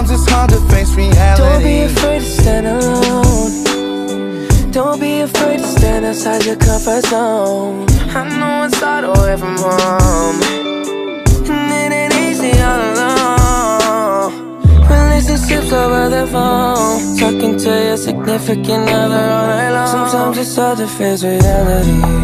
Sometimes it's hard to face reality. Don't be afraid to stand alone. Don't be afraid to stand outside your comfort zone. I know it's hard away from home, and it ain't easy all alone. Relationships over the phone, talking to your significant other all night long. Sometimes it's hard to face reality.